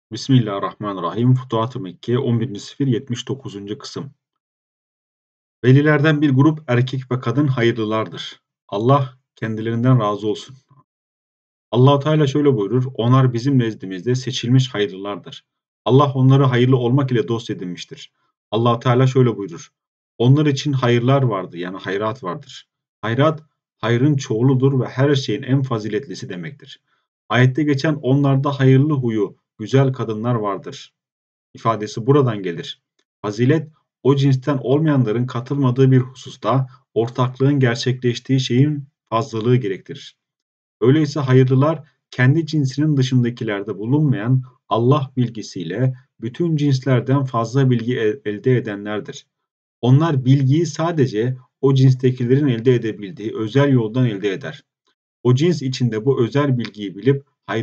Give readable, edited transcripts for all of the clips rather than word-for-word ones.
Bismillahirrahmanirrahim. Futuhat-ı Mekke 11. sefir 79. kısım. Velilerden bir grup erkek ve kadın hayırlılardır. Allah kendilerinden razı olsun. Allah Teala şöyle buyurur: Onlar bizim nezdimizde seçilmiş hayırlılardır. Allah onları hayırlı olmak ile dost edinmiştir. Allah Teala şöyle buyurur: Onlar için hayırlar vardı, yani hayrat vardır. Hayrat, hayrın çoğuludur ve her şeyin en faziletlisi demektir. Ayette geçen onlarda hayırlı huyu, güzel kadınlar vardır ifadesi buradan gelir. Fazilet, o cinsten olmayanların katılmadığı bir hususta ortaklığın gerçekleştiği şeyin fazlalığı gerektirir. Öyleyse hayırlılar, kendi cinsinin dışındakilerde bulunmayan Allah bilgisiyle bütün cinslerden fazla bilgi elde edenlerdir. Onlar bilgiyi sadece o cinstekilerin elde edebildiği özel yoldan elde eder. O cins içinde bu özel bilgiyi bilip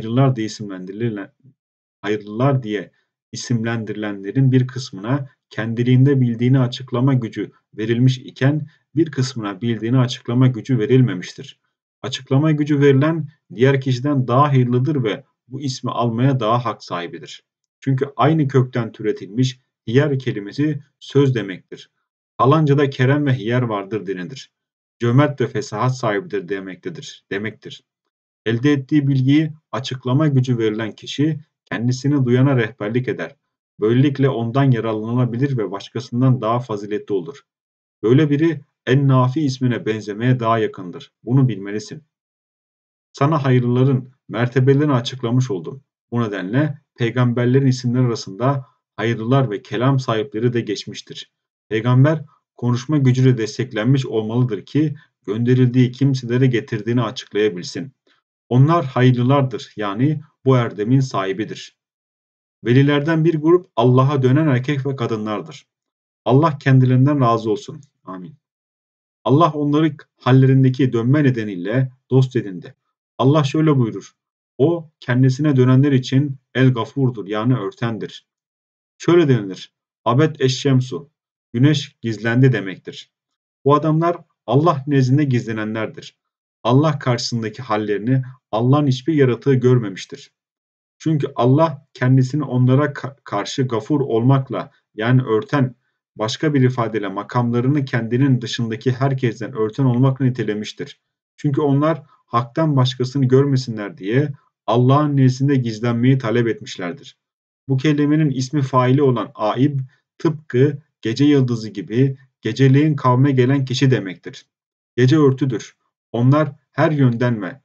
hayırlılar diye isimlendirilenlerin bir kısmına kendiliğinde bildiğini açıklama gücü verilmiş iken bir kısmına bildiğini açıklama gücü verilmemiştir. Açıklama gücü verilen diğer kişiden daha hayırlıdır ve bu ismi almaya daha hak sahibidir. Çünkü aynı kökten türetilmiş hiyer kelimesi söz demektir. Falancada kerem ve hiyer vardır denilir. Cömert ve fesahat sahibidir demektir. Elde ettiği bilgiyi açıklama gücü verilen kişi kendisini duyana rehberlik eder. Böylelikle ondan yararlanılabilir ve başkasından daha faziletli olur. Böyle biri En-Nafi ismine benzemeye daha yakındır. Bunu bilmelisin. Sana hayırlıların mertebelerini açıklamış oldum. Bu nedenle peygamberlerin isimleri arasında hayırlılar ve kelam sahipleri de geçmiştir. Peygamber konuşma gücüyle desteklenmiş olmalıdır ki gönderildiği kimselere getirdiğini açıklayabilsin. Onlar hayırlılardır, yani bu erdemin sahibidir. Velilerden bir grup Allah'a dönen erkek ve kadınlardır. Allah kendilerinden razı olsun. Amin. Allah onları hallerindeki dönme nedeniyle dost edindi. Allah şöyle buyurur: O kendisine dönenler için El Gafur'dur, yani örtendir. Şöyle denilir: Abed eşşemsu, güneş gizlendi demektir. Bu adamlar Allah nezdinde gizlenenlerdir. Allah karşısındaki hallerini Allah'ın hiçbir yaratığı görmemiştir. Çünkü Allah kendisini onlara karşı gafur olmakla, yani örten, başka bir ifadeyle makamlarını kendinin dışındaki herkesten örten olmakla nitelemiştir. Çünkü onlar haktan başkasını görmesinler diye Allah'ın nezdinde gizlenmeyi talep etmişlerdir. Bu kelimenin ismi faili olan aib, tıpkı gece yıldızı gibi geceleyin kavme gelen kişi demektir. Gece örtüdür. Onlar her yönden ve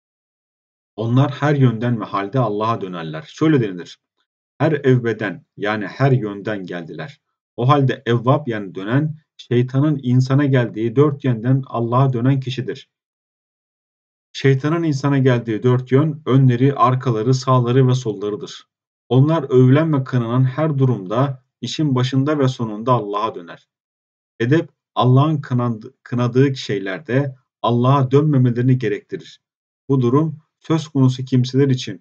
onlar her yönden ve halde Allah'a dönerler. Şöyle denilir: Her evveden, yani her yönden geldiler. O halde evvab, yani dönen, şeytanın insana geldiği dört yönden Allah'a dönen kişidir. Şeytanın insana geldiği dört yön, önleri, arkaları, sağları ve sollarıdır. Onlar övülen ve kınanan her durumda, işin başında ve sonunda Allah'a döner. Edep, Allah'ın kınadığı şeylerde Allah'a dönmemelerini gerektirir. Bu durum söz konusu kimseler için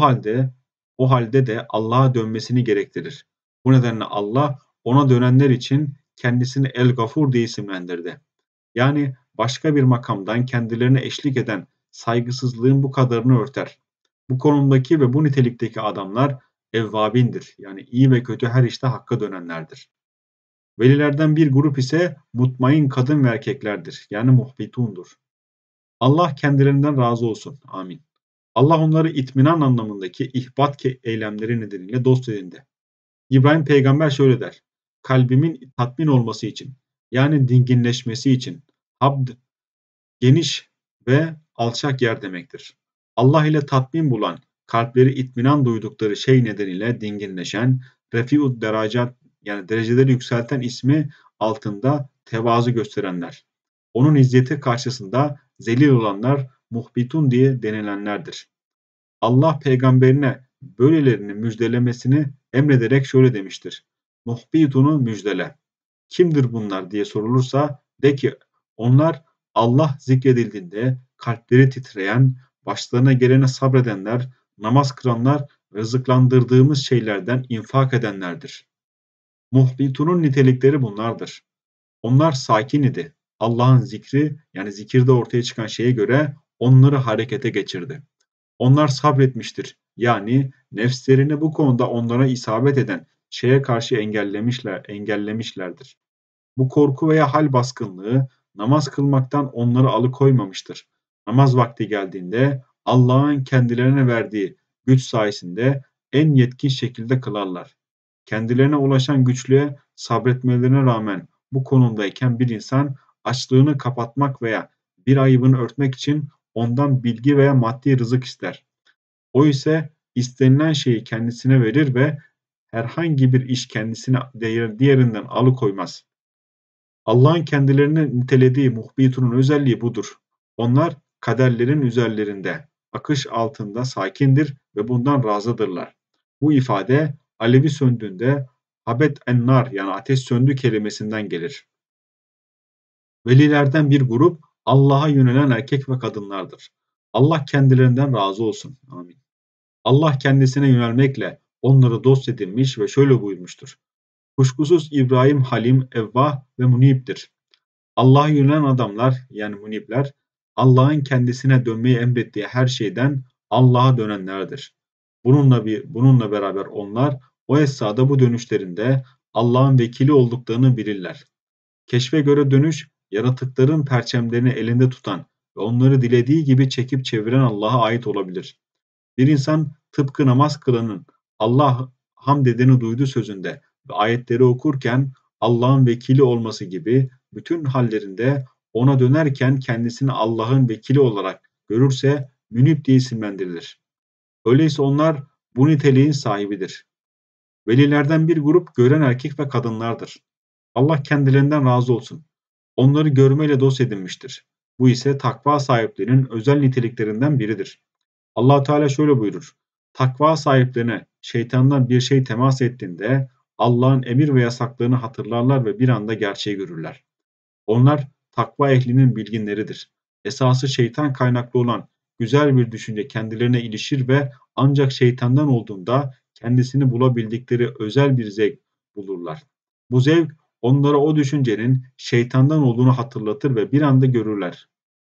o halde de Allah'a dönmesini gerektirir. Bu nedenle Allah ona dönenler için kendisini El Gafur diye isimlendirdi. Yani başka bir makamdan kendilerine eşlik eden saygısızlığın bu kadarını örter. Bu konumdaki ve bu nitelikteki adamlar evvabindir. Yani iyi ve kötü her işte hakka dönenlerdir. Velilerden bir grup ise mutmain kadın ve erkeklerdir. Yani muhbitundur. Allah kendilerinden razı olsun. Amin. Allah onları itminan anlamındaki ihbat eylemleri nedeniyle dost edindi. İbrahim peygamber şöyle der: Kalbimin tatmin olması için, yani dinginleşmesi için. Habd, geniş ve alçak yer demektir. Allah ile tatmin bulan, kalpleri itminan duydukları şey nedeniyle dinginleşen, refi'ud derecat, yani dereceleri yükselten ismi altında tevazu gösterenler. Onun izzeti karşısında zelil olanlar muhbitun diye denilenlerdir. Allah peygamberine böylelerini müjdelemesini emrederek şöyle demiştir: Muhbitunu müjdele. Kimdir bunlar diye sorulursa de ki onlar Allah zikredildiğinde kalpleri titreyen, başlarına gelene sabredenler, namaz kılanlar, rızıklandırdığımız şeylerden infak edenlerdir. Muhbitunun nitelikleri bunlardır. Onlar sakin idi. Allah'ın zikri, yani zikirde ortaya çıkan şeye göre onları harekete geçirdi. Onlar sabretmiştir. Yani nefslerini bu konuda onlara isabet eden şeye karşı engellemişlerdir. Bu korku veya hal baskınlığı namaz kılmaktan onları alıkoymamıştır. Namaz vakti geldiğinde Allah'ın kendilerine verdiği güç sayesinde en yetkin şekilde kılarlar. Kendilerine ulaşan güçlüğe sabretmelerine rağmen bu konumdayken bir insan açlığını kapatmak veya bir ayıbını örtmek için ondan bilgi veya maddi rızık ister. O ise istenilen şeyi kendisine verir ve herhangi bir iş kendisini diğerinden alıkoymaz. Allah'ın kendilerini nitelediği muhbitun özelliği budur. Onlar kaderlerin üzerlerinde, akış altında sakindir ve bundan razıdırlar. Bu ifade alevi söndüğünde habet ennar yani ateş söndü kelimesinden gelir. Velilerden bir grup Allah'a yönelen erkek ve kadınlardır. Allah kendilerinden razı olsun. Amin. Allah kendisine yönelmekle onları dost edinmiş ve şöyle buyurmuştur. Kuşkusuz İbrahim halim, evvah ve munibdir. Allah'a yönelen adamlar yani munipler Allah'ın kendisine dönmeyi emrettiği her şeyden Allah'a dönenlerdir. Bununla beraber onlar o esnada bu dönüşlerinde Allah'ın vekili olduklarını bilirler. Keşfe göre dönüş yaratıkların perçemlerini elinde tutan ve onları dilediği gibi çekip çeviren Allah'a ait olabilir. Bir insan tıpkı namaz kılanın Allah hamd edeni duydu sözünde ve ayetleri okurken Allah'ın vekili olması gibi bütün hallerinde ona dönerken kendisini Allah'ın vekili olarak görürse münib diye isimlendirilir. Öyleyse onlar bu niteliğin sahibidir. Velilerden bir grup gören erkek ve kadınlardır. Allah kendilerinden razı olsun. Onları görmeyle dost edinmiştir. Bu ise takva sahiplerinin özel niteliklerinden biridir. Allah Teala şöyle buyurur. Takva sahiplerine şeytandan bir şey temas ettiğinde Allah'ın emir ve yasaklarını hatırlarlar ve bir anda gerçeği görürler. Onlar takva ehlinin bilginleridir. Esası şeytan kaynaklı olan güzel bir düşünce kendilerine ilişir ve ancak şeytandan olduğunda kendisini bulabildikleri özel bir zevk bulurlar. Bu zevk onlara o düşüncenin şeytandan olduğunu hatırlatır ve bir anda görürler.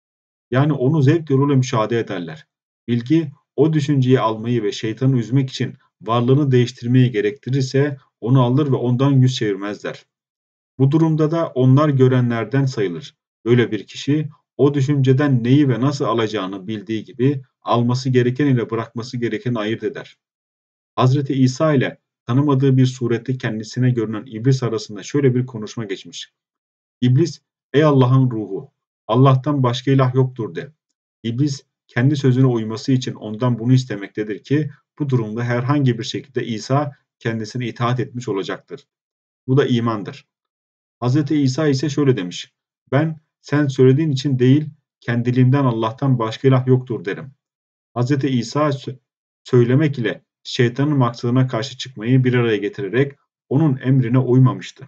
Yani onu zevk yoluyla müşahede ederler. Bilgi o düşünceyi almayı ve şeytanı üzmek için varlığını değiştirmeyi gerektirirse onu alır ve ondan yüz çevirmezler. Bu durumda da onlar görenlerden sayılır. Böyle bir kişi o düşünceden neyi ve nasıl alacağını bildiği gibi alması gereken ile bırakması gerekeni ayırt eder. Hazreti İsa ile tanımadığı bir surette kendisine görünen iblis arasında şöyle bir konuşma geçmiş. İblis, ey Allah'ın ruhu, Allah'tan başka ilah yoktur de. İblis, kendi sözüne uyması için ondan bunu istemektedir ki, bu durumda herhangi bir şekilde İsa kendisine itaat etmiş olacaktır. Bu da imandır. Hz. İsa ise şöyle demiş, ben sen söylediğin için değil, kendiliğimden Allah'tan başka ilah yoktur derim. Hz. İsa söylemek ile şeytanın maksadına karşı çıkmayı bir araya getirerek onun emrine uymamıştı.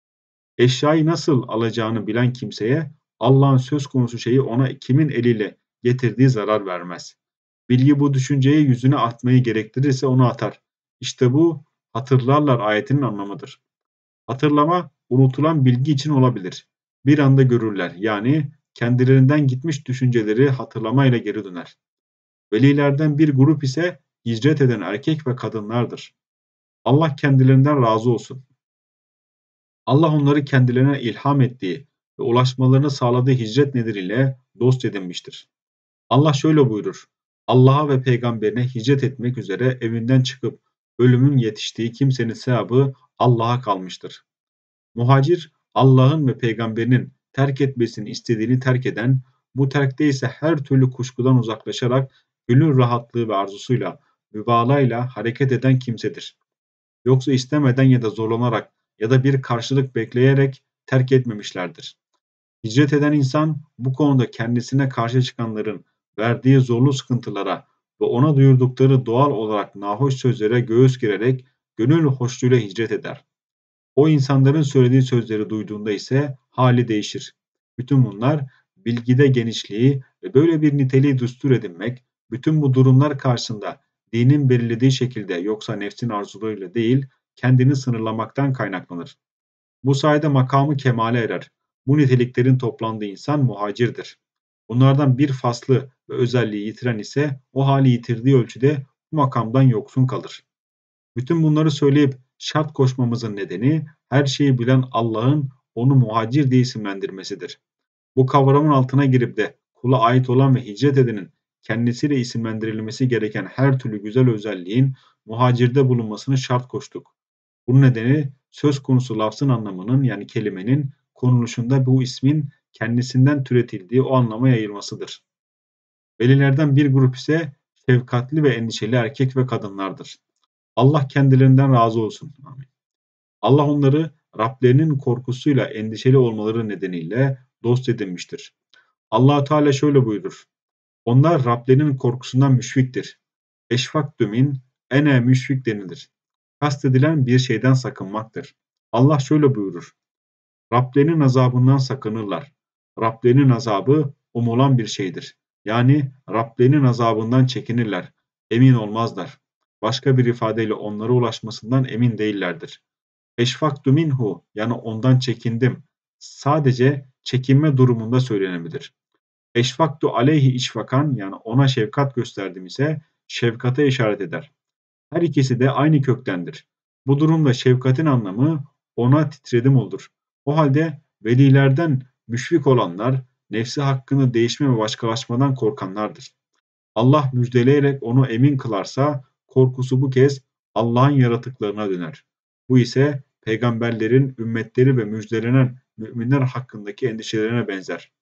Eşyayı nasıl alacağını bilen kimseye Allah'ın söz konusu şeyi ona kimin eliyle getirdiği zarar vermez. Bilgi bu düşünceye yüzüne atmayı gerektirirse onu atar. İşte bu hatırlarlar ayetinin anlamıdır. Hatırlama unutulan bilgi için olabilir. Bir anda görürler yani kendilerinden gitmiş düşünceleri hatırlamayla geri döner. Velilerden bir grup ise hicret eden erkek ve kadınlardır. Allah kendilerinden razı olsun. Allah onları kendilerine ilham ettiği ve ulaşmalarını sağladığı hicret nedeniyle dost edinmiştir. Allah şöyle buyurur. Allah'a ve peygamberine hicret etmek üzere evinden çıkıp ölümün yetiştiği kimsenin sevabı Allah'a kalmıştır. Muhacir, Allah'ın ve peygamberinin terk etmesini istediğini terk eden, bu terkte ise her türlü kuşkudan uzaklaşarak gönül rahatlığı ve arzusuyla, mübalağayla hareket eden kimsedir. Yoksa istemeden ya da zorlanarak ya da bir karşılık bekleyerek terk etmemişlerdir. Hicret eden insan bu konuda kendisine karşı çıkanların verdiği zorlu sıkıntılara ve ona duyurdukları doğal olarak nahoş sözlere göğüs gererek gönül hoşluğuyla hicret eder. O insanların söylediği sözleri duyduğunda ise hali değişir. Bütün bunlar bilgide genişliği ve böyle bir niteliği düstur edinmek, bütün bu durumlar karşısında dinin belirlediği şekilde yoksa nefsin arzularıyla değil, kendini sınırlamaktan kaynaklanır. Bu sayede makamı kemale erer. Bu niteliklerin toplandığı insan muhacirdir. Bunlardan bir faslı ve özelliği yitiren ise o hali yitirdiği ölçüde bu makamdan yoksun kalır. Bütün bunları söyleyip şart koşmamızın nedeni her şeyi bilen Allah'ın onu muhacir diye isimlendirmesidir. Bu kavramın altına girip de kula ait olan ve hicret edenin kendisiyle isimlendirilmesi gereken her türlü güzel özelliğin muhacirde bulunmasını şart koştuk. Bunun nedeni söz konusu lafzın anlamının yani kelimenin konuluşunda bu ismin kendisinden türetildiği o anlama yayılmasıdır. Velilerden bir grup ise şefkatli ve endişeli erkek ve kadınlardır. Allah kendilerinden razı olsun. Amin. Allah onları Rablerinin korkusuyla endişeli olmaları nedeniyle dost edinmiştir. Allah Teala şöyle buyurur. Onlar Rablerinin korkusundan müşfiktir. Eşfaktü min ene müşfik denilir. Kastedilen bir şeyden sakınmaktır. Allah şöyle buyurur. Rablerinin azabından sakınırlar. Rablerinin azabı umulan bir şeydir. Yani Rablerinin azabından çekinirler. Emin olmazlar. Başka bir ifadeyle onlara ulaşmasından emin değillerdir. Eşfaktu minhu yani ondan çekindim. Sadece çekinme durumunda söylenebilir. Eşfaktu aleyhi işfakan yani ona şefkat gösterdim ise şefkate işaret eder. Her ikisi de aynı köktendir. Bu durumda şefkatin anlamı ona titredim olur. O halde velilerden müşfik olanlar nefsi hakkında değişme ve başkalaşmadan korkanlardır. Allah müjdeleyerek onu emin kılarsa korkusu bu kez Allah'ın yaratıklarına döner. Bu ise peygamberlerin ümmetleri ve müjdelenen müminler hakkındaki endişelerine benzer.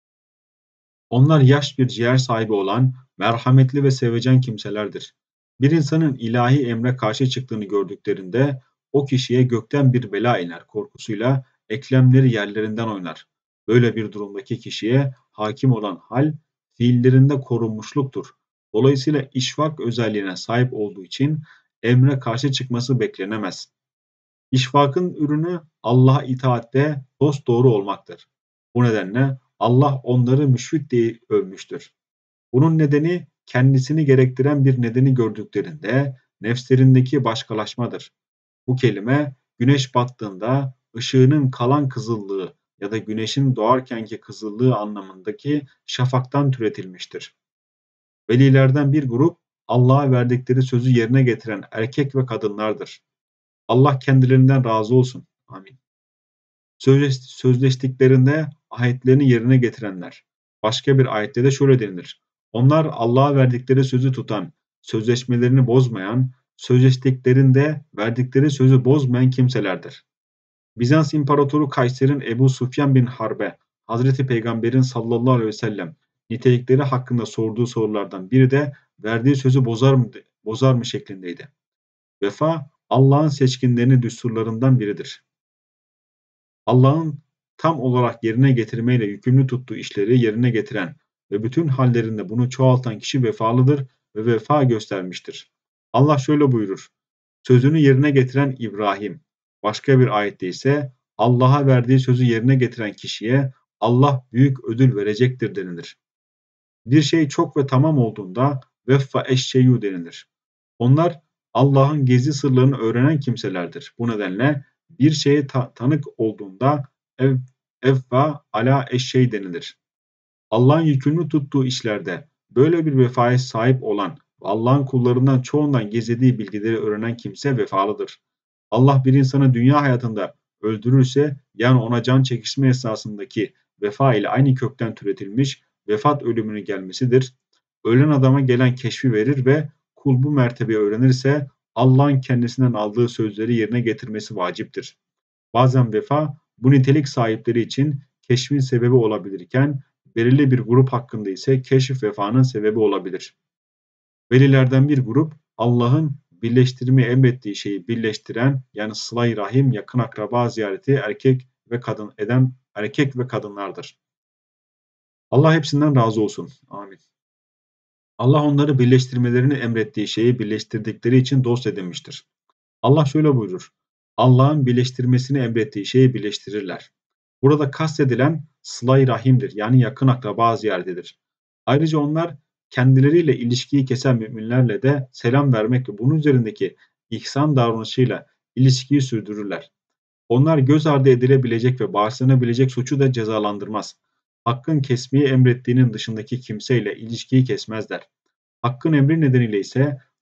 Onlar yaş bir ciğer sahibi olan merhametli ve sevecen kimselerdir. Bir insanın ilahi emre karşı çıktığını gördüklerinde o kişiye gökten bir bela iner korkusuyla eklemleri yerlerinden oynar. Böyle bir durumdaki kişiye hakim olan hal fiillerinde korunmuşluktur. Dolayısıyla işvak özelliğine sahip olduğu için emre karşı çıkması beklenemez. İşfakın ürünü Allah'a itaatte dosdoğru olmaktır. Bu nedenle Allah onları müşfik diye övmüştür. Bunun nedeni kendisini gerektiren bir nedeni gördüklerinde nefslerindeki başkalaşmadır. Bu kelime güneş battığında ışığının kalan kızıllığı ya da güneşin doğarkenki kızıllığı anlamındaki şafaktan türetilmiştir. Velilerden bir grup Allah'a verdikleri sözü yerine getiren erkek ve kadınlardır. Allah kendilerinden razı olsun. Amin. Sözleştiklerinde ayetlerini yerine getirenler. Başka bir ayette de şöyle denilir. Onlar Allah'a verdikleri sözü tutan, sözleşmelerini bozmayan, sözleştiklerinde verdikleri sözü bozmayan kimselerdir. Bizans İmparatoru Kayser'in Ebu Sufyan bin Harbe, Hazreti Peygamber'in sallallahu aleyhi ve sellem nitelikleri hakkında sorduğu sorulardan biri de verdiği sözü bozar mı şeklindeydi. Vefa, Allah'ın seçkinlerini düsturlarından biridir. Allah'ın tam olarak yerine getirmeyle yükümlü tuttuğu işleri yerine getiren ve bütün hallerinde bunu çoğaltan kişi vefalıdır ve vefa göstermiştir. Allah şöyle buyurur. Sözünü yerine getiren İbrahim. Başka bir ayette ise Allah'a verdiği sözü yerine getiren kişiye Allah büyük ödül verecektir denilir. Bir şey çok ve tamam olduğunda veffa eşşeyu denilir. Onlar Allah'ın gizli sırlarını öğrenen kimselerdir. Bu nedenle bir şeye tanık olduğunda ev, evva ala eşşey denilir. Allah'ın yükümlü tuttuğu işlerde böyle bir vefaya sahip olan ve Allah'ın kullarından çoğundan gizlediği bilgileri öğrenen kimse vefalıdır. Allah bir insanı dünya hayatında öldürürse yani ona can çekişme esasındaki vefa ile aynı kökten türetilmiş vefat ölümünü gelmesidir. Ölen adama gelen keşfi verir ve kul bu mertebeyi öğrenirse Allah'ın kendisinden aldığı sözleri yerine getirmesi vaciptir. Bazen vefa bu nitelik sahipleri için keşfin sebebi olabilirken belirli bir grup hakkında ise keşif vefanın sebebi olabilir. Velilerden bir grup Allah'ın birleştirmeyi emrettiği şeyi birleştiren yani sıla-i rahim yakın akraba ziyareti erkek ve kadınlardır. Allah hepsinden razı olsun. Amin. Allah onları birleştirmelerini emrettiği şeyi birleştirdikleri için dost edinmiştir. Allah şöyle buyurur. Allah'ın birleştirmesini emrettiği şeyi birleştirirler. Burada kastedilen sıla-i rahimdir yani yakın akraba ziyaretidir. Ayrıca onlar kendileriyle ilişkiyi kesen müminlerle de selam vermek ve bunun üzerindeki ihsan davranışıyla ilişkiyi sürdürürler. Onlar göz ardı edilebilecek ve bağışlanabilecek suçu da cezalandırmaz. Hakkın kesmeyi emrettiğinin dışındaki kimseyle ilişkiyi kesmezler. Hakkın emri nedeniyle ise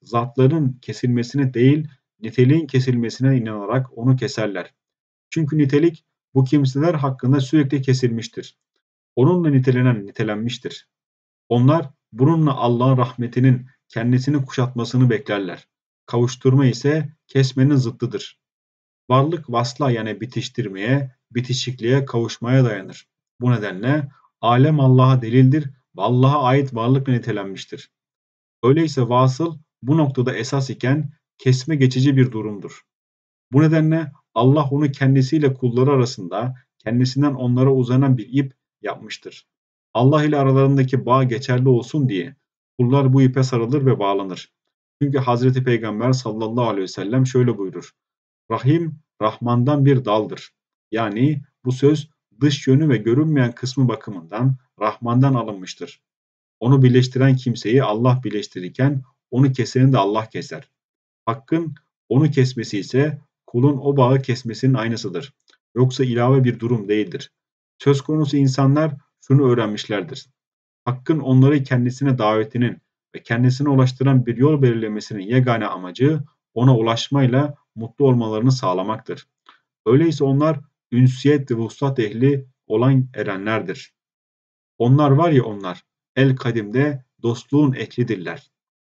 zatların kesilmesine değil, niteliğin kesilmesine inanarak onu keserler. Çünkü nitelik bu kimseler hakkında sürekli kesilmiştir. Onunla nitelenen nitelenmiştir. Onlar bununla Allah'ın rahmetinin kendisini kuşatmasını beklerler. Kavuşturma ise kesmenin zıttıdır. Varlık vasla yani bitiştirmeye, bitişikliğe kavuşmaya dayanır. Bu nedenle alem Allah'a delildir ve Allah'a ait varlıkla nitelenmiştir. Öyleyse vasıl bu noktada esas iken kesme geçici bir durumdur. Bu nedenle Allah onu kendisiyle kulları arasında kendisinden onlara uzanan bir ip yapmıştır. Allah ile aralarındaki bağ geçerli olsun diye kullar bu ipe sarılır ve bağlanır. Çünkü Hazreti Peygamber sallallahu aleyhi ve sellem şöyle buyurur. Rahim, Rahman'dan bir daldır. Yani bu söz dış yönü ve görünmeyen kısmı bakımından Rahman'dan alınmıştır. Onu birleştiren kimseyi Allah birleştirirken onu keseni de Allah keser. Hakkın onu kesmesi ise kulun o bağı kesmesinin aynısıdır. Yoksa ilave bir durum değildir. Söz konusu insanlar şunu öğrenmişlerdir. Hakkın onları kendisine davetinin ve kendisine ulaştıran bir yol belirlemesinin yegane amacı ona ulaşmayla mutlu olmalarını sağlamaktır. Öyleyse onlar ünsiyet ve vuslat ehli olan erenlerdir. Onlar var ya onlar, el kadimde dostluğun ehlidirler.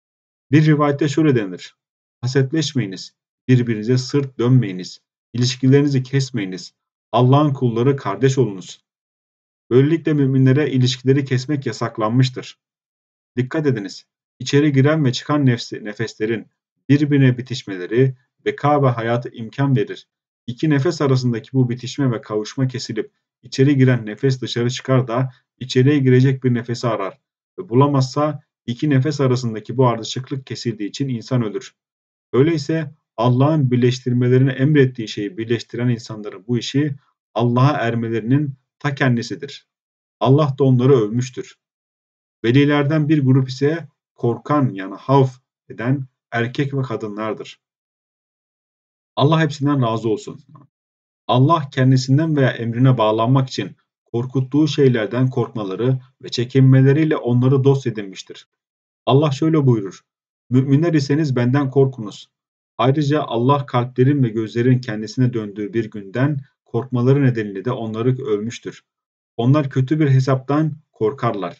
Bir rivayette şöyle denir. Hasetleşmeyiniz, birbirinize sırt dönmeyiniz, ilişkilerinizi kesmeyiniz, Allah'ın kulları kardeş olunuz. Böylelikle müminlere ilişkileri kesmek yasaklanmıştır. Dikkat ediniz, içeri giren ve çıkan nefeslerin birbirine bitişmeleri beka ve hayata imkan verir. İki nefes arasındaki bu bitişme ve kavuşma kesilip içeri giren nefes dışarı çıkar da içeriye girecek bir nefesi arar ve bulamazsa iki nefes arasındaki bu ardışıklık kesildiği için insan ölür. Öyleyse Allah'ın birleştirmelerini emrettiği şeyi birleştiren insanların bu işi Allah'a ermelerinin ta kendisidir. Allah da onları övmüştür. Velilerden bir grup ise korkan yani havf eden erkek ve kadınlardır. Allah hepsinden razı olsun. Allah kendisinden veya emrine bağlanmak için korkuttuğu şeylerden korkmaları ve çekinmeleriyle onları dost edinmiştir. Allah şöyle buyurur. Müminler iseniz benden korkunuz. Ayrıca Allah kalplerin ve gözlerin kendisine döndüğü bir günden korkmaları nedeniyle de onları övmüştür. Onlar kötü bir hesaptan korkarlar.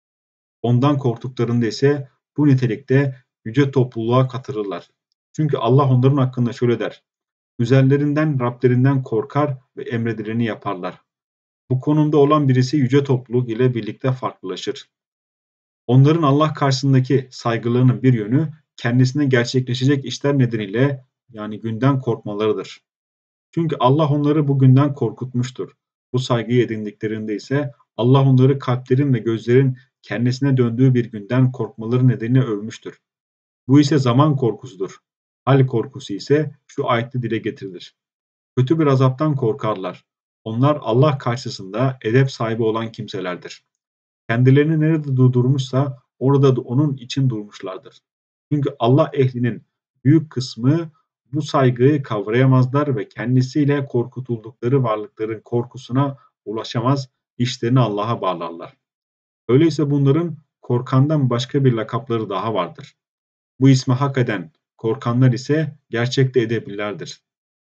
Ondan korktuklarında ise bu nitelikte yüce topluluğa katılırlar. Çünkü Allah onların hakkında şöyle der. Üzerlerinden Rablerinden korkar ve emredileni yaparlar. Bu konumda olan birisi yüce topluluk ile birlikte farklılaşır. Onların Allah karşısındaki saygılarının bir yönü kendisine gerçekleşecek işler nedeniyle yani günden korkmalarıdır. Çünkü Allah onları bu günden korkutmuştur. Bu saygıyı edindiklerinde ise Allah onları kalplerin ve gözlerin kendisine döndüğü bir günden korkmaları nedeniyle övmüştür. Bu ise zaman korkusudur. Hal korkusu ise şu ayette dile getirilir. Kötü bir azaptan korkarlar. Onlar Allah karşısında edep sahibi olan kimselerdir. Kendilerini nerede durmuşsa orada da onun için durmuşlardır. Çünkü Allah ehlinin büyük kısmı bu saygıyı kavrayamazlar ve kendisiyle korkutuldukları varlıkların korkusuna ulaşamaz, işlerini Allah'a bağlarlar. Öyleyse bunların korkandan başka bir lakapları daha vardır. Bu ismi hak eden korkanlar ise gerçekte edebilirlerdir.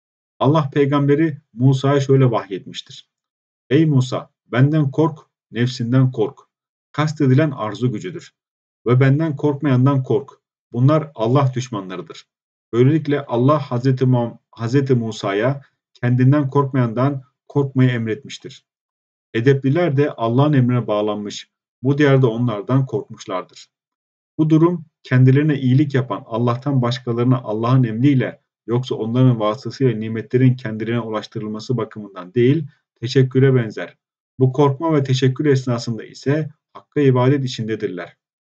Allah peygamberi Musa'ya şöyle vahyetmiştir. Ey Musa, benden kork, nefsinden kork. Kastedilen arzu gücüdür. Ve benden korkmayandan kork. Bunlar Allah düşmanlarıdır. Böylelikle Allah Hazreti Musa'ya kendinden korkmayandan korkmayı emretmiştir. Edepliler de Allah'ın emrine bağlanmış. Bu diyarda onlardan korkmuşlardır. Bu durum kendilerine iyilik yapan Allah'tan başkalarına Allah'ın emriyle yoksa onların vasıtasıyla nimetlerin kendilerine ulaştırılması bakımından değil, teşekküre benzer. Bu korkma ve teşekkür esnasında ise Hakk'a ibadet içindedirler.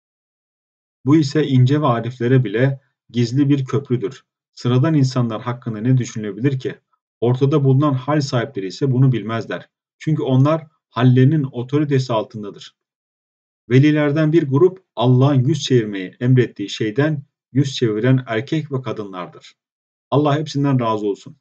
Bu ise ince ve ariflere bile gizli bir köprüdür. Sıradan insanlar hakkında ne düşünülebilir ki? Ortada bulunan hal sahipleri ise bunu bilmezler. Çünkü onlar hallerinin otoritesi altındadır. Velilerden bir grup Allah'ın yüz çevirmeyi emrettiği şeyden yüz çeviren erkek ve kadınlardır. Allah hepsinden razı olsun.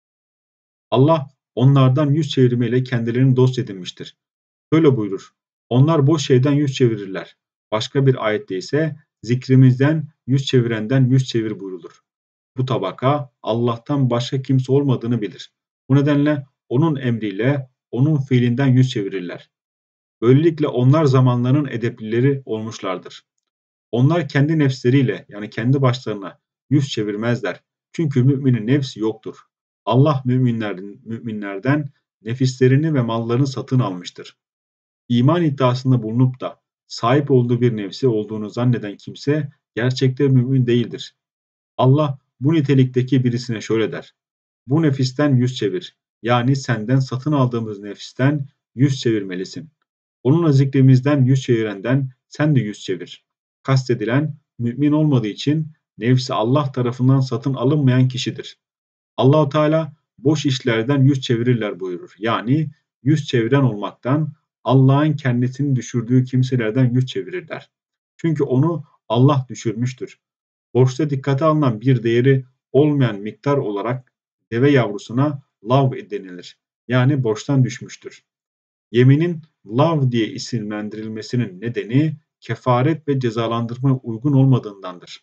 Allah onlardan yüz çevirmeyle kendilerini dost edinmiştir. Şöyle buyurur. Onlar boş şeyden yüz çevirirler. Başka bir ayette ise Zikrimizden yüz çevirenden yüz çevir buyrulur. Bu tabaka Allah'tan başka kimse olmadığını bilir. Bu nedenle onun emriyle, onun fiilinden yüz çevirirler. Böylelikle onlar zamanların edeplileri olmuşlardır. Onlar kendi nefsleriyle yani kendi başlarına yüz çevirmezler. Çünkü müminin nefsi yoktur. Allah müminlerden nefislerini ve mallarını satın almıştır. İman iddiasında bulunup da sahip olduğu bir nefsi olduğunu zanneden kimse gerçekte mümin değildir. Allah bu nitelikteki birisine şöyle der: bu nefisten yüz çevir. Yani senden satın aldığımız nefisten yüz çevirmelisin. Onunla zikrimizden yüz çevirenden sen de yüz çevir. Kastedilen mümin olmadığı için nefsi Allah tarafından satın alınmayan kişidir. Allahu Teala boş işlerden yüz çevirirler buyurur. Yani yüz çeviren olmaktan Allah'ın kendisini düşürdüğü kimselerden yüz çevirirler. Çünkü onu Allah düşürmüştür. Borçta dikkate alınan bir değeri olmayan miktar olarak deve yavrusuna lav denilir. Yani borçtan düşmüştür. Yeminin lav diye isimlendirilmesinin nedeni kefaret ve cezalandırmaya uygun olmadığındandır.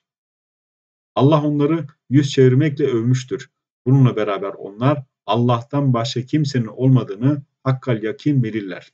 Allah onları yüz çevirmekle övmüştür. Bununla beraber onlar Allah'tan başka kimsenin olmadığını hakkal yakin bilirler.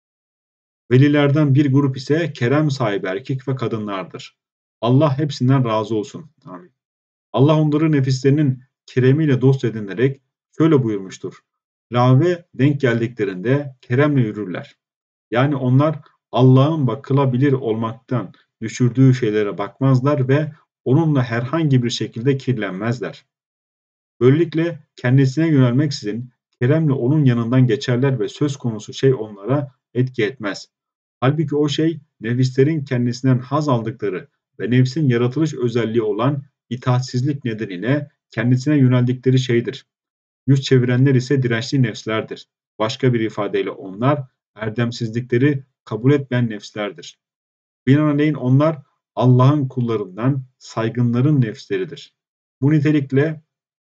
Velilerden bir grup ise kerem sahibi erkek ve kadınlardır. Allah hepsinden razı olsun. Amin. Allah onları nefislerinin keremiyle dost edinerek şöyle buyurmuştur: Lave denk geldiklerinde keremle yürürler. Yani onlar Allah'ın bakılabilir olmaktan düşürdüğü şeylere bakmazlar ve onunla herhangi bir şekilde kirlenmezler. Böylelikle kendisine yönelmeksizin keremle onun yanından geçerler ve söz konusu şey onlara etki etmez. Halbuki o şey nefislerin kendisinden haz aldıkları ve nefsin yaratılış özelliği olan itaatsizlik nedeniyle kendisine yöneldikleri şeydir. Yüz çevirenler ise dirençli nefslerdir. Başka bir ifadeyle onlar erdemsizlikleri kabul etmeyen nefslerdir. Binaenaleyh onlar Allah'ın kullarından saygınların nefsleridir. Bu nitelikle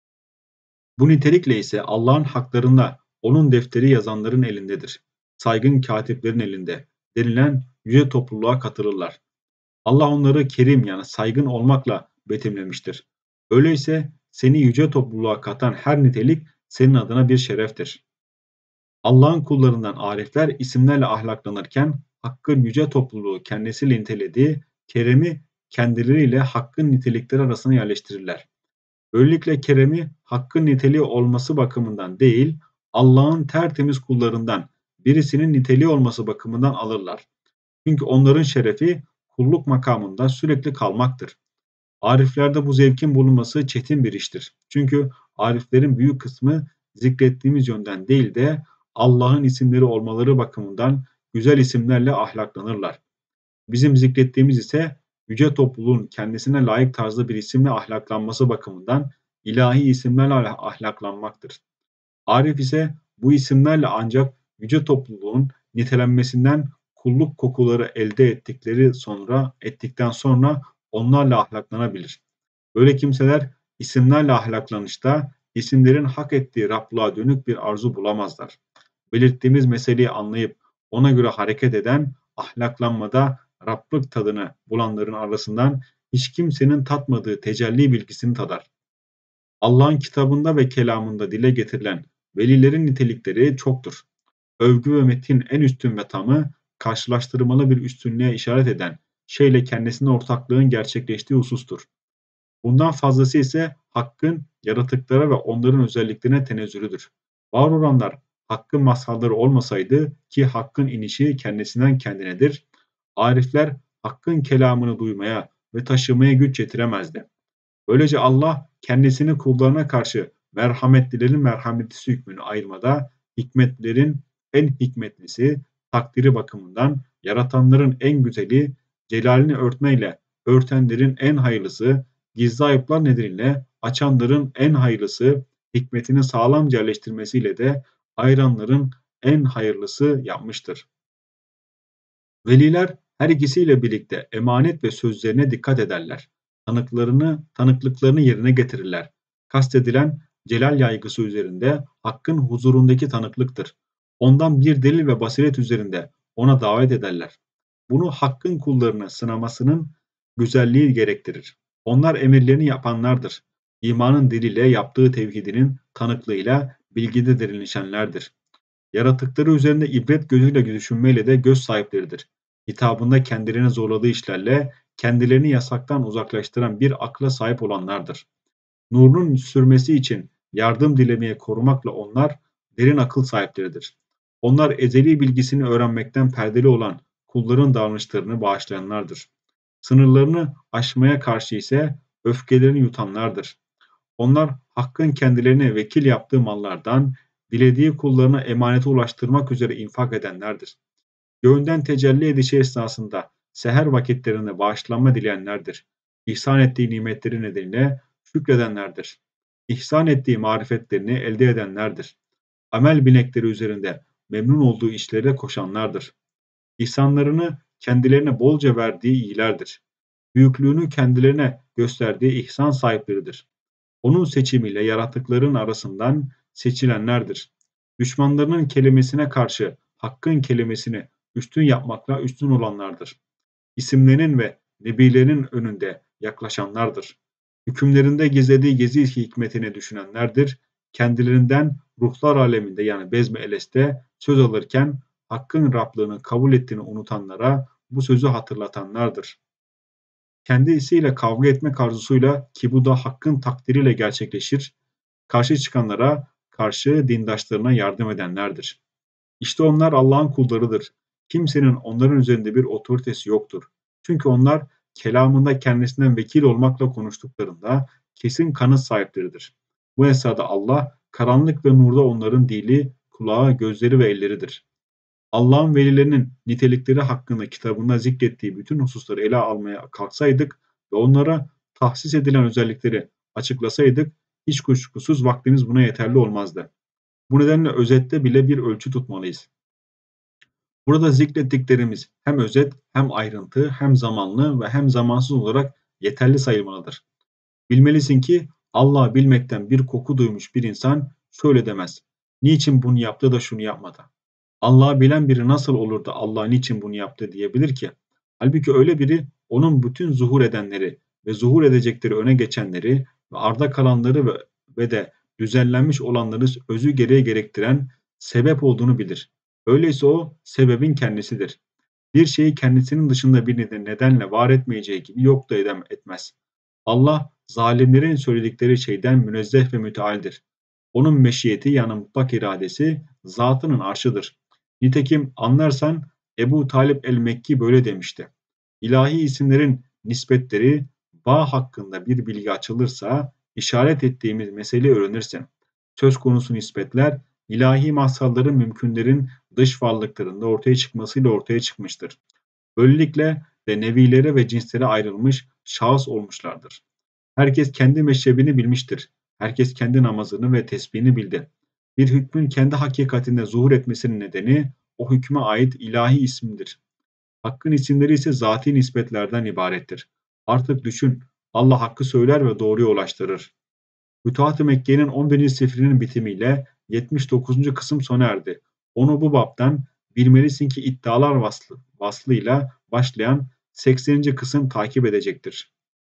bu nitelikle ise Allah'ın haklarında onun defteri yazanların elindedir. Saygın katiplerin elinde denilen yüce topluluğa katılırlar. Allah onları kerim yani saygın olmakla betimlemiştir. Öyleyse seni yüce topluluğa katan her nitelik senin adına bir şereftir. Allah'ın kullarından arifler isimlerle ahlaklanırken Hakk'ın yüce topluluğu kendisiyle nitelediği keremi kendileriyle Hakk'ın nitelikleri arasına yerleştirirler. Böylelikle keremi Hakk'ın niteliği olması bakımından değil, Allah'ın tertemiz kullarından birisinin niteliği olması bakımından alırlar. Çünkü onların şerefi kulluk makamında sürekli kalmaktır. Ariflerde bu zevkin bulunması çetin bir iştir. Çünkü ariflerin büyük kısmı zikrettiğimiz yönden değil de Allah'ın isimleri olmaları bakımından güzel isimlerle ahlaklanırlar. Bizim zikrettiğimiz ise yüce topluluğun kendisine layık tarzda bir isimle ahlaklanması bakımından ilahi isimlerle ahlaklanmaktır. Arif ise bu isimlerle ancak yüce topluluğun nitelenmesinden kulluk kokuları elde ettikten sonra onlarla ahlaklanabilir. Böyle kimseler isimlerle ahlaklanışta isimlerin hak ettiği Rablığa dönük bir arzu bulamazlar. Belirttiğimiz meseleyi anlayıp ona göre hareket eden ahlaklanmada Rablık tadını bulanların arasından hiç kimsenin tatmadığı tecelli bilgisini tadar. Allah'ın kitabında ve kelamında dile getirilen velilerin nitelikleri çoktur. Övgü ve metin en üstün ve tamı, karşılaştırmalı bir üstünlüğe işaret eden şeyle kendisine ortaklığın gerçekleştiği husustur. Bundan fazlası ise Hakk'ın yaratıklara ve onların özelliklerine tenezzülüdür. Var olanlar Hakk'ın mazharları olmasaydı ki Hakk'ın inişi kendisinden kendinedir, arifler Hakk'ın kelamını duymaya ve taşımaya güç yetiremezdi. Böylece Allah kendisini kullarına karşı merhametlilerin merhametlisi hükmünü ayırmada hikmetlilerin en hikmetlisi, takdiri bakımından yaratanların en güzeli, celalini örtmeyle örtenlerin en hayırlısı, gizli ayıplar nedeniyle açanların en hayırlısı, hikmetini sağlamca yerleştirmesiyle de ayıranların en hayırlısı yapmıştır. Veliler her ikisiyle birlikte emanet ve sözlerine dikkat ederler. Tanıklıklarını yerine getirirler. Kastedilen celal yaygısı üzerinde Hakk'ın huzurundaki tanıklıktır. Ondan bir delil ve basiret üzerinde ona davet ederler. Bunu Hakk'ın kullarını sınamasının güzelliği gerektirir. Onlar emirlerini yapanlardır. İmanın diliyle yaptığı tevhidinin tanıklığıyla bilgide derinleşenlerdir. Yaratıkları üzerinde ibret gözüyle düşünmeyle de göz sahipleridir. Hitabında kendilerini zorladığı işlerle kendilerini yasaktan uzaklaştıran bir akla sahip olanlardır. Nurunun sürmesi için yardım dilemeye korumakla onlar derin akıl sahipleridir. Onlar ezeli bilgisini öğrenmekten perdeli olan kulların davranışlarını bağışlayanlardır. Sınırlarını aşmaya karşı ise öfkelerini yutanlardır. Onlar hakkın kendilerine vekil yaptığı mallardan dilediği kullarına emanete ulaştırmak üzere infak edenlerdir. Göğünden tecelli edişi esnasında seher vakitlerinde bağışlanma dileyenlerdir. İhsan ettiği nimetleri nedeniyle şükredenlerdir. İhsan ettiği marifetlerini elde edenlerdir. Amel binekleri üzerinde memnun olduğu işlere koşanlardır. İhsanlarını kendilerine bolca verdiği iyilerdir. Büyüklüğünü kendilerine gösterdiği ihsan sahipleridir. Onun seçimiyle yarattıkların arasından seçilenlerdir. Düşmanlarının kelimesine karşı hakkın kelimesini üstün yapmakla üstün olanlardır. İsimlerinin ve nebilerin önünde yaklaşanlardır. Hükümlerinde gizlediği gezi hikmetini düşünenlerdir. Kendilerinden ruhlar aleminde yani Bezmi Eles'te söz alırken hakkın Rablığını kabul ettiğini unutanlara bu sözü hatırlatanlardır. Kendisiyle kavga etmek arzusuyla ki bu da hakkın takdiriyle gerçekleşir, karşı çıkanlara karşı dindaşlarına yardım edenlerdir. İşte onlar Allah'ın kullarıdır. Kimsenin onların üzerinde bir otoritesi yoktur. Çünkü onlar kelamında kendisinden vekil olmakla konuştuklarında kesin kanıt sahipleridir. Bu esnada Allah karanlık ve nurda onların dili, kulağı, gözleri ve elleridir. Allah'ın velilerinin nitelikleri hakkında kitabında zikrettiği bütün hususları ele almaya kalksaydık ve onlara tahsis edilen özellikleri açıklasaydık, hiç kuşkusuz vaktimiz buna yeterli olmazdı. Bu nedenle özette bile bir ölçü tutmalıyız. Burada zikrettiklerimiz hem özet, hem ayrıntı, hem zamanlı ve hem zamansız olarak yeterli sayılmalıdır. Bilmelisin ki Allah'ı bilmekten bir koku duymuş bir insan şöyle demez: "Niçin bunu yaptı da şunu yapmadı?" Allah'ı bilen biri nasıl olur da Allah niçin bunu yaptı diyebilir ki? Halbuki öyle biri onun bütün zuhur edenleri ve zuhur edecekleri öne geçenleri ve arda kalanları ve de düzenlenmiş olanları özü gereği gerektiren sebep olduğunu bilir. Öyleyse o sebebin kendisidir. Bir şeyi kendisinin dışında bir nedenle var etmeyeceği gibi yok da etmez. Allah zalimlerin söyledikleri şeyden münezzeh ve mütealdir. Onun meşiyeti yani mutlak iradesi zatının arşıdır. Nitekim anlarsan Ebu Talip el-Mekki böyle demişti: İlahi isimlerin nispetleri bağ hakkında bir bilgi açılırsa işaret ettiğimiz meseleyi öğrenirsin. Söz konusu nispetler ilahi mahsalların mümkünlerin dış varlıklarında ortaya çıkmasıyla ortaya çıkmıştır. Böylelikle de nevilere ve cinslere ayrılmış şahıs olmuşlardır. Herkes kendi meşrebini bilmiştir. Herkes kendi namazını ve tesbihini bildi. Bir hükmün kendi hakikatinde zuhur etmesinin nedeni o hükme ait ilahi isimdir. Hakkın isimleri ise zati nispetlerden ibarettir. Artık düşün, Allah hakkı söyler ve doğruya ulaştırır. Fütuhat-ı Mekke'nin 11. sefrinin bitimiyle 79. kısım sona erdi. Onu bu baptan bilmelisin ki iddialar vaslıyla başlayan 80. kısım takip edecektir.